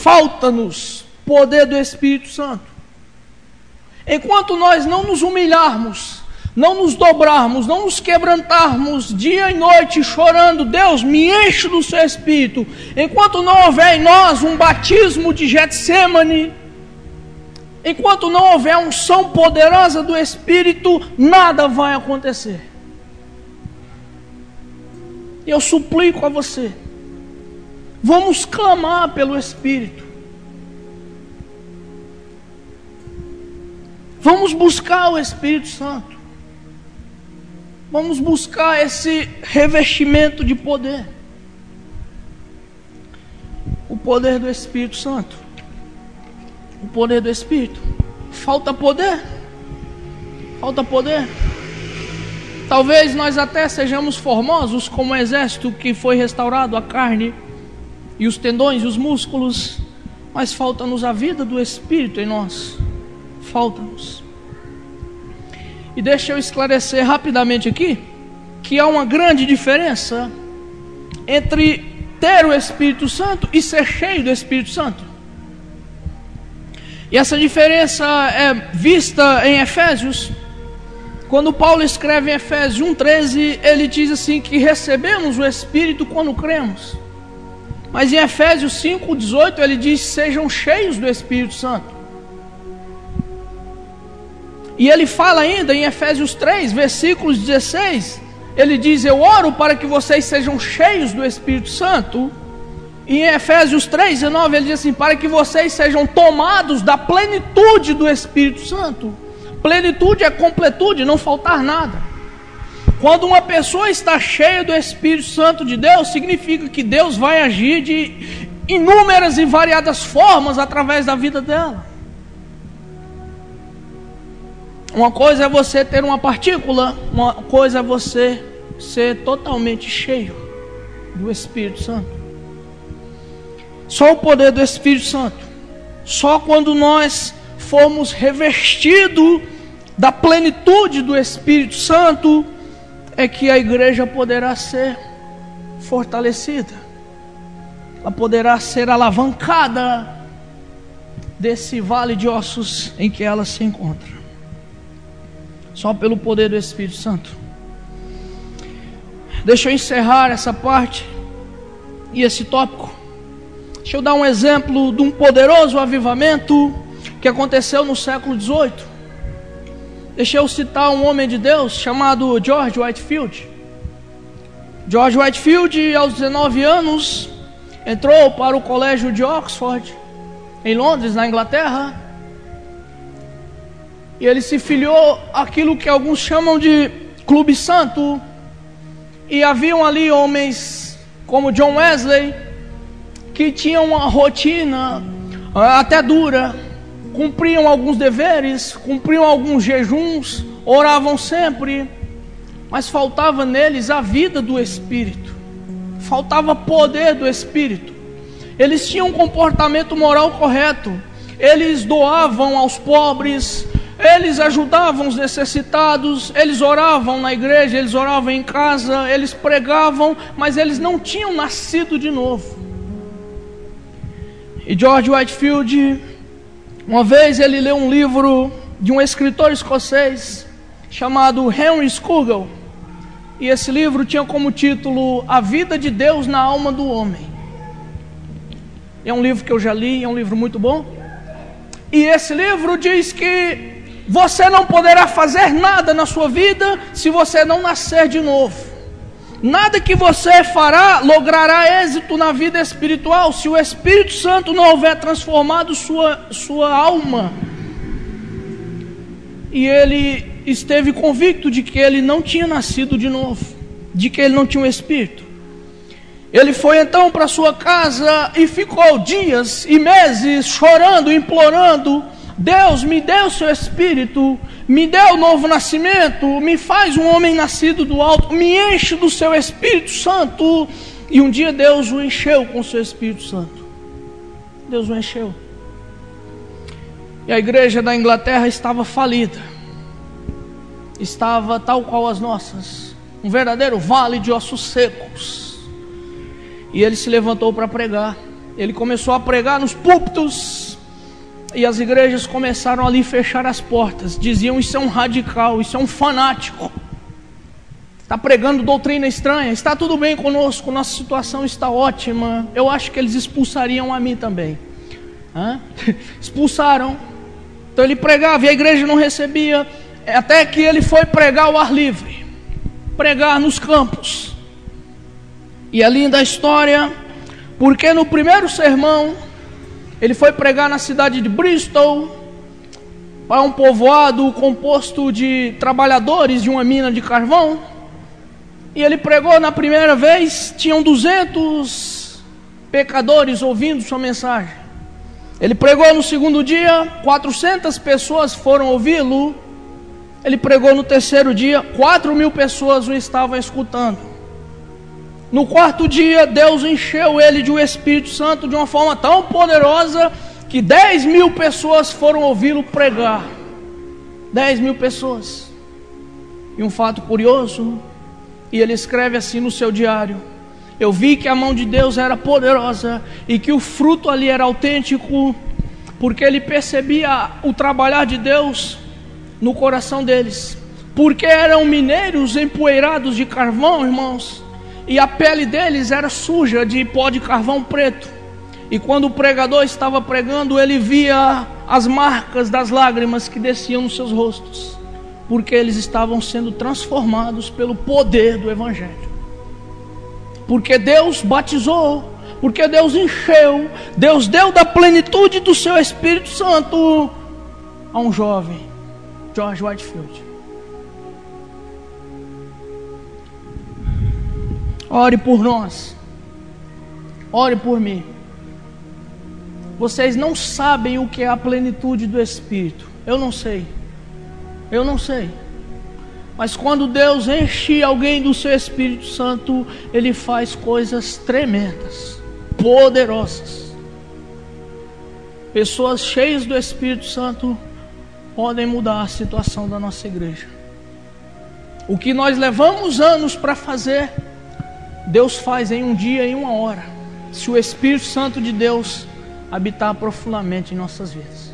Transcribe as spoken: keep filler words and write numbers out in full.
falta-nos poder do Espírito Santo. Enquanto nós não nos humilharmos, não nos dobrarmos, não nos quebrantarmos dia e noite chorando, Deus, me enche do seu Espírito, enquanto não houver em nós um batismo de Getsemane, enquanto não houver a unção poderosa do Espírito, nada vai acontecer. Eu suplico a você, vamos clamar pelo Espírito. Vamos buscar o Espírito Santo. Vamos buscar esse revestimento de poder. O poder do Espírito Santo. O poder do Espírito. Falta poder? Falta poder? Talvez nós até sejamos formosos como o exército que foi restaurado, a carne e os tendões e os músculos, mas falta-nos a vida do Espírito em nós. Falta-nos. E deixa eu esclarecer rapidamente aqui que há uma grande diferença entre ter o Espírito Santo e ser cheio do Espírito Santo. E essa diferença é vista em Efésios. Quando Paulo escreve em Efésios um, treze, ele diz assim que recebemos o Espírito quando cremos. Mas em Efésios cinco, dezoito, ele diz: sejam cheios do Espírito Santo. E ele fala ainda em Efésios três, versículos dezesseis, ele diz: eu oro para que vocês sejam cheios do Espírito Santo. E em Efésios três, dezenove, ele diz assim: para que vocês sejam tomados da plenitude do Espírito Santo. Plenitude é completude, não faltar nada. Quando uma pessoa está cheia do Espírito Santo de Deus, significa que Deus vai agir de inúmeras e variadas formas através da vida dela. Uma coisa é você ter uma partícula, uma coisa é você ser totalmente cheio do Espírito Santo. Só o poder do Espírito Santo, só quando nós formos revestidos da plenitude do Espírito Santo, é que a igreja poderá ser fortalecida, ela poderá ser alavancada desse vale de ossos em que ela se encontra. Só pelo poder do Espírito Santo. Deixa eu encerrar essa parte e esse tópico. Deixa eu dar um exemplo de um poderoso avivamento que aconteceu no século dezoito. Deixa eu citar um homem de Deus chamado George Whitefield. George Whitefield, aos dezenove anos, entrou para o colégio de Oxford, em Londres, na Inglaterra. E ele se filiou àquilo que alguns chamam de Clube Santo. E haviam ali homens como John Wesley, que tinham uma rotina até dura, cumpriam alguns deveres, cumpriam alguns jejuns, oravam sempre, mas faltava neles a vida do Espírito, faltava poder do Espírito. Eles tinham um comportamento moral correto, eles doavam aos pobres, eles ajudavam os necessitados, eles oravam na igreja, eles oravam em casa, eles pregavam, mas eles não tinham nascido de novo. E George Whitefield, uma vez ele leu um livro de um escritor escocês chamado Henry Scougal, e esse livro tinha como título A Vida de Deus na Alma do Homem. É um livro que eu já li, é um livro muito bom. E esse livro diz que você não poderá fazer nada na sua vida se você não nascer de novo. Nada que você fará logrará êxito na vida espiritual se o Espírito Santo não houver transformado sua, sua alma. E ele esteve convicto de que ele não tinha nascido de novo, de que ele não tinha um Espírito. Ele foi então para sua casa e ficou dias e meses chorando, implorando: Deus, me dê o seu Espírito, me dê o novo nascimento, me faz um homem nascido do alto, me enche do seu Espírito Santo. E um dia Deus o encheu com o seu Espírito Santo. Deus o encheu. E a igreja da Inglaterra estava falida, estava tal qual as nossas, um verdadeiro vale de ossos secos. E ele se levantou para pregar. Ele começou a pregar nos púlpitos, e as igrejas começaram ali a fechar as portas. Diziam: isso é um radical, isso é um fanático, está pregando doutrina estranha. Está tudo bem conosco, nossa situação está ótima. Eu acho que eles expulsariam a mim também. Hã? Expulsaram. Então ele pregava e a igreja não recebia, até que ele foi pregar ao ar livre, pregar nos campos. E é linda a história, porque no primeiro sermão ele foi pregar na cidade de Bristol, para um povoado composto de trabalhadores de uma mina de carvão. E ele pregou na primeira vez, tinham duzentos pecadores ouvindo sua mensagem. Ele pregou no segundo dia, quatrocentas pessoas foram ouvi-lo. Ele pregou no terceiro dia, quatro mil pessoas o estavam escutando. No quarto dia, Deus encheu ele de um Espírito Santo de uma forma tão poderosa que dez mil pessoas foram ouvi-lo pregar. Dez mil pessoas. E um fato curioso, e ele escreve assim no seu diário: eu vi que a mão de Deus era poderosa e que o fruto ali era autêntico, porque ele percebia o trabalhar de Deus no coração deles, porque eram mineiros empoeirados de carvão, irmãos, e a pele deles era suja de pó de carvão preto. E quando o pregador estava pregando, ele via as marcas das lágrimas que desciam nos seus rostos, porque eles estavam sendo transformados pelo poder do Evangelho. Porque Deus batizou, porque Deus encheu, Deus deu da plenitude do seu Espírito Santo a um jovem, George Whitefield. Ore por nós, ore por mim. Vocês não sabem o que é a plenitude do Espírito. Eu não sei, eu não sei. Mas quando Deus enche alguém do seu Espírito Santo, Ele faz coisas tremendas, poderosas. Pessoas cheias do Espírito Santo podem mudar a situação da nossa igreja. O que nós levamos anos para fazer, Deus faz em um dia, em uma hora, se o Espírito Santo de Deus habitar profundamente em nossas vidas.